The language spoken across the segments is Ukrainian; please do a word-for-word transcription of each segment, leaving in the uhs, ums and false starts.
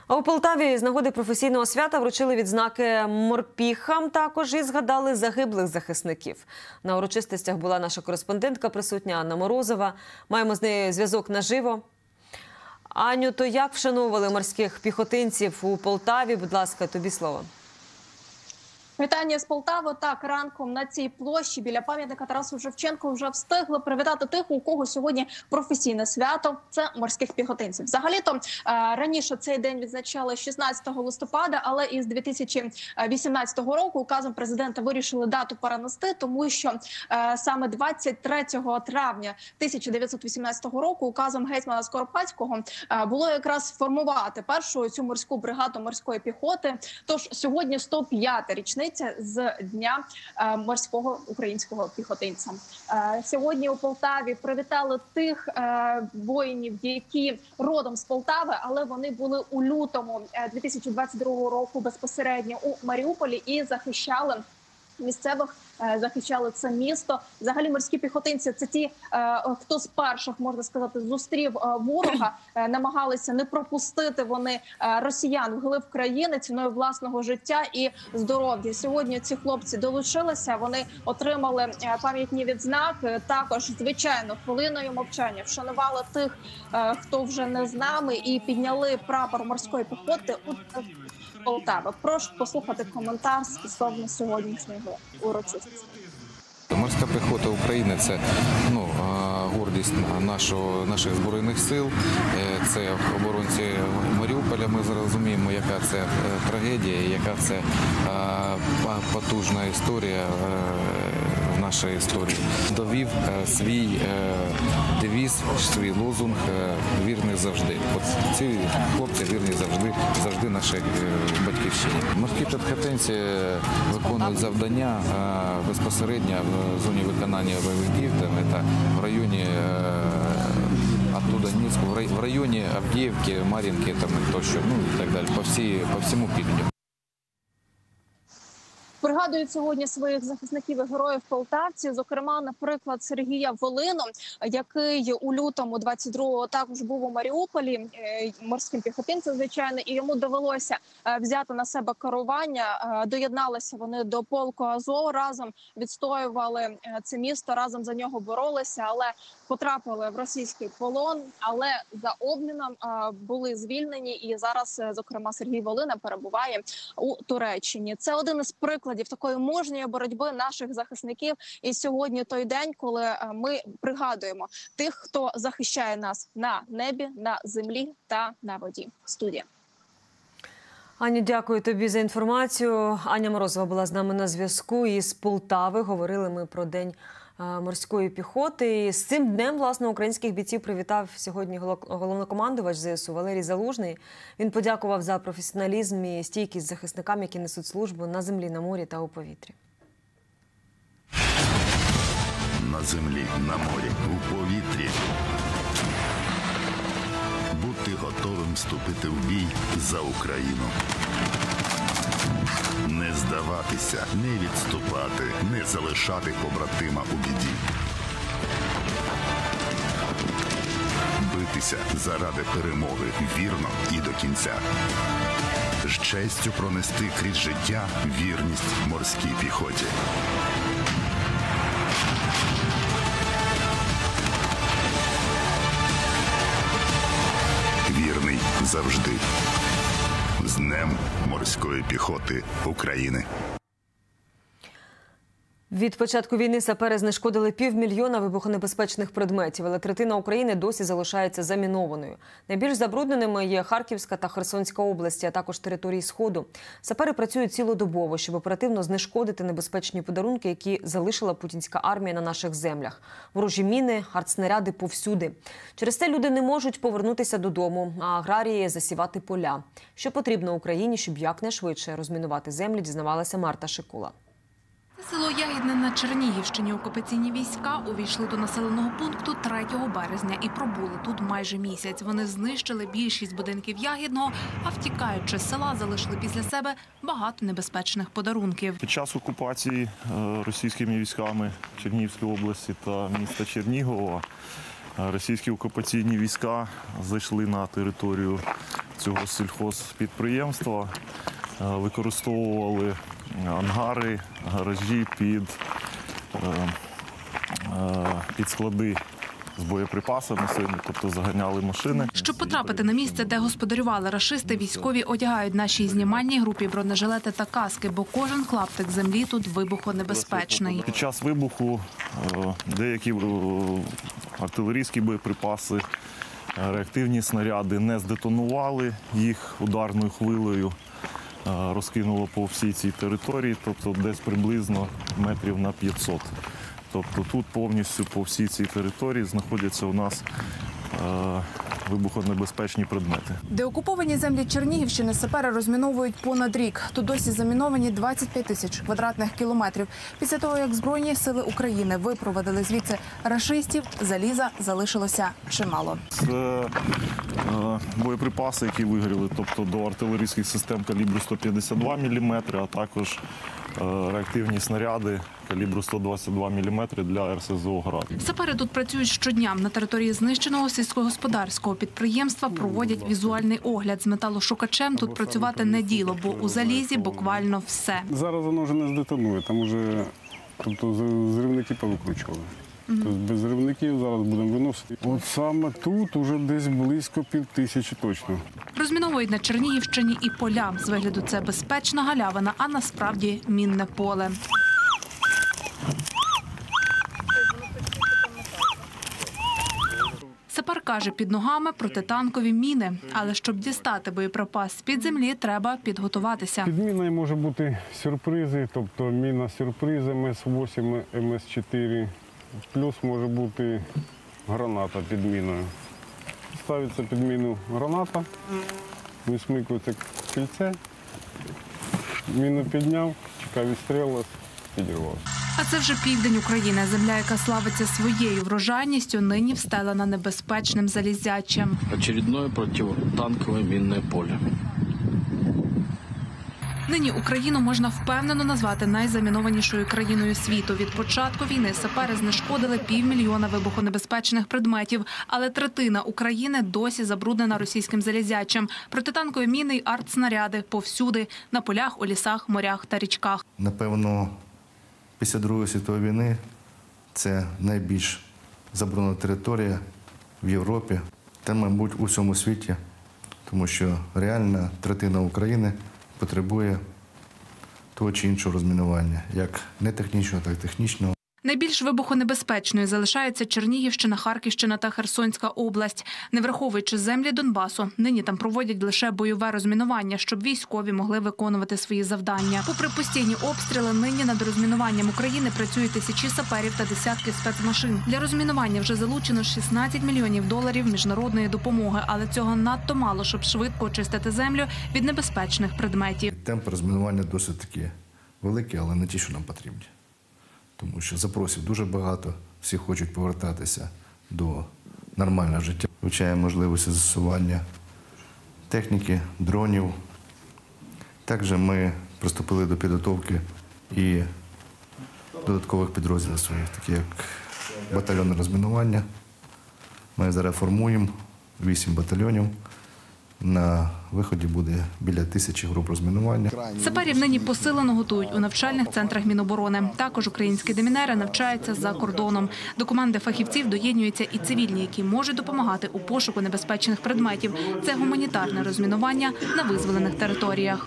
А у Полтаві з нагоди професійного свята вручили відзнаки морпіхам, також і згадали загиблих захисників. На урочистостях була наша кореспондентка присутня Анна Морозова. Маємо з нею зв'язок наживо. Аню, то як вшановували морських піхотинців у Полтаві? Будь ласка, тобі слово. Вітання з Полтави. Так, ранком на цій площі біля пам'ятника Тарасу Шевченку вже встигли привітати тих, у кого сьогодні професійне свято – це морських піхотинців. Взагалі-то раніше цей день відзначали шістнадцятого листопада, але із дві тисячі вісімнадцятого року указом президента вирішили дату перенести, тому що саме двадцять третього травня тисяча дев'ятсот вісімнадцятого року указом гетьмана Скоропадського було якраз формувати першу цю морську бригаду морської піхоти. Тож сьогодні сто п'ята річниця з Дня морського українського піхотинця. Сьогодні у Полтаві привітали тих воїнів, які родом з Полтави, але вони були у лютому дві тисячі двадцять другого року безпосередньо у Маріуполі і захищали місцевих, захищали це місто. Взагалі морські піхотинці – це ті, хто з перших, можна сказати, зустрів ворога, намагалися не пропустити вони росіян вглиб країни ціною власного життя і здоров'я. Сьогодні ці хлопці долучилися, вони отримали пам'ятні відзнаки. Також, звичайно, хвилиною мовчання вшанували тих, хто вже не з нами, і підняли прапор морської піхоти у Полтави. Прошу послухати коментар стосовно сьогоднішнього урочистості. Морська піхота України – це ну, гордість нашого, наших Збройних сил, це оборонці Маріуполя. Ми зрозуміємо, яка це трагедія, яка це потужна історія в нашій історії. Довів свій девіз, свій лозунг «Вірний завжди». От ці хлопці вірні завжди, завжди нашій батьківщині. Морські піхотинці виконують завдання безпосередньо в зоні виконання бойових дій, це в районі оттуда Ніцьку, в районі Авдіївки, Мар'їнки там тощо, ну і так далі, по всій, по всьому півдню. Пригадують сьогодні своїх захисників і героїв полтавці, зокрема, наприклад, Сергія Волину, який у лютому двадцять другого також був у Маріуполі, морським піхотинцем, звичайно, і йому довелося взяти на себе керування. Доєдналися вони до полку Азов, разом відстоювали це місто, разом за нього боролися, але потрапили в російський полон, але за обміном були звільнені, і зараз, зокрема, Сергій Волина перебуває у Туреччині. Це один із прикладів такої мужньої боротьби наших захисників. І сьогодні той день, коли ми пригадуємо тих, хто захищає нас на небі, на землі та на воді. Студія. Аню, дякую тобі за інформацію. Аня Морозова була з нами на зв'язку із Полтави. Говорили ми про День морської піхоти. І з цим днем, власне, українських бійців привітав сьогодні головнокомандувач ЗСУ Валерій Залужний. Він подякував за професіоналізм і стійкість захисникам, які несуть службу на землі, на морі та у повітрі. На землі, на морі, у повітрі. Бути готовим вступити в бій за Україну. Не здаватися, не відступати, не залишати побратима у біді. Битися заради перемоги вірно і до кінця. З честю пронести крізь життя вірність морській піхоті. Вірний завжди. З Днем морської піхоти України. Від початку війни сапери знешкодили півмільйона вибухонебезпечних предметів, але третина України досі залишається замінованою. Найбільш забрудненими є Харківська та Херсонська області, а також території Сходу. Сапери працюють цілодобово, щоб оперативно знешкодити небезпечні подарунки, які залишила путінська армія на наших землях. Ворожі міни, артснаряди повсюди. Через це люди не можуть повернутися додому, а аграрії – засівати поля. Що потрібно Україні, щоб якнайшвидше розмінувати землі, дізнавалася Марта Шикула. Село Ягідне на Чернігівщині. Окупаційні війська увійшли до населеного пункту третього березня і пробули тут майже місяць. Вони знищили більшість будинків Ягідного, а втікаючи з села, залишили після себе багато небезпечних подарунків. Під час окупації російськими військами Чернігівської області та міста Чернігова російські окупаційні війська зайшли на територію цього сільхозпідприємства використовували ангари, гаражі під, під склади з боєприпасами, тобто заганяли машини. Щоб потрапити на місце, де господарювали рашисти, військові одягають нашій знімальній групі бронежилети та каски, бо кожен клаптик землі тут вибухонебезпечний. Під час вибуху деякі артилерійські боєприпаси, реактивні снаряди не здетонували, їх ударною хвилею розкинуло по всій цій території, тобто десь приблизно метрів на п'ятсот. Тобто тут повністю по всій цій території знаходяться у нас е, вибухонебезпечні предмети. Деокуповані землі Чернігівщини сапери розміновують понад рік. Тут досі заміновані двадцять п'ять тисяч квадратних кілометрів. Після того, як Збройні сили України випровадили звідси рашистів, заліза залишилося чимало. Це е, боєприпаси, які вигоріли, тобто до артилерійських систем калібру сто п'ятдесят два міліметри, а також е, реактивні снаряди калібру сто двадцять два міліметри для ер ес зе о «Град». Сапери тут працюють щодня. На території знищеного сільськогосподарського підприємства проводять візуальний огляд. З металошукачем тут працювати не діло, бо у залізі буквально все. Зараз воно вже не здетонує, там вже тобто, зривники повикручували. Тобто без зривників зараз будемо виносити. От саме тут вже десь близько пів тисячі точно. Розміновують на Чернігівщині і поля. З вигляду це безпечна галявина, а насправді мінне поле. Сапер каже, під ногами протитанкові міни. Але щоб дістати боєприпас з-під землі, треба підготуватися. Під міною може бути сюрпризи, тобто міна сюрприз ем ес вісім, ем ес чотири. Плюс може бути граната під міною. Ставиться під міну граната, висмикується кільце, міну підняв, чекав відстрілу, підірвався. А це вже південь України. Земля, яка славиться своєю врожайністю, нині встелена небезпечним залізячем. Очередное противотанковое минное поле. Нині Україну можна впевнено назвати найзамінованішою країною світу. Від початку війни сапери знешкодили півмільйона вибухонебезпечних предметів, але третина України досі забруднена російським залізячем. Протитанкові міни й артснаряди повсюди – на полях, у лісах, морях та річках. Напевно, після Другої світової війни це найбільш заборонена територія в Європі та, мабуть, у всьому світі, тому що реальна третина України потребує того чи іншого розмінування, як не технічного, так і технічного. Найбільш вибухонебезпечною залишається Чернігівщина, Харківщина та Херсонська область. Не враховуючи землі Донбасу, нині там проводять лише бойове розмінування, щоб військові могли виконувати свої завдання. Попри постійні обстріли, нині над розмінуванням України працюють тисячі саперів та десятки спецмашин. Для розмінування вже залучено шістнадцять мільйонів доларів міжнародної допомоги, але цього надто мало, щоб швидко очистити землю від небезпечних предметів. Темп розмінування досить таки великий, але не ті, що нам потрібні. Тому що запросів дуже багато, всі хочуть повертатися до нормального життя. Вивчаємо можливості застосування техніки, дронів. Також ми приступили до підготовки і додаткових підрозділів своїх, такі як батальйон розмінування. Ми зараз формуємо вісім батальйонів. На виході буде біля тисячі груп розмінування. Саперів нині посилено готують у навчальних центрах Міноборони. Також українські демінери навчаються за кордоном. До команди фахівців доєднуються і цивільні, які можуть допомагати у пошуку небезпечних предметів. Це гуманітарне розмінування на визволених територіях.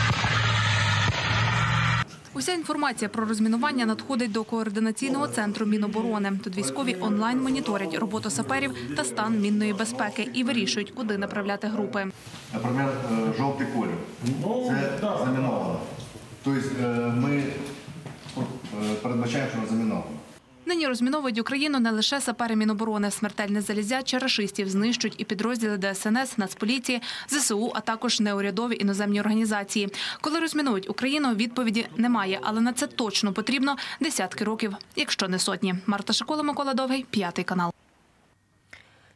Уся інформація про розмінування надходить до координаційного центру Міноборони. Тут військові онлайн моніторять роботу саперів та стан мінної безпеки і вирішують, куди направляти групи. Наприклад, жовтий колір. Це заміновано. Тобто ми передбачаємо, що заміновано. Нині розміновують Україну не лише сапери Міноборони. Смертельне залізяче рашистів знищують і підрозділи де ес ен ес, Нацполіції, зе се у, а також неурядові іноземні організації. Коли розмінують Україну, відповіді немає, але на це точно потрібно десятки років, якщо не сотні. Марта Шикола, Микола Довгий, п'ятий канал.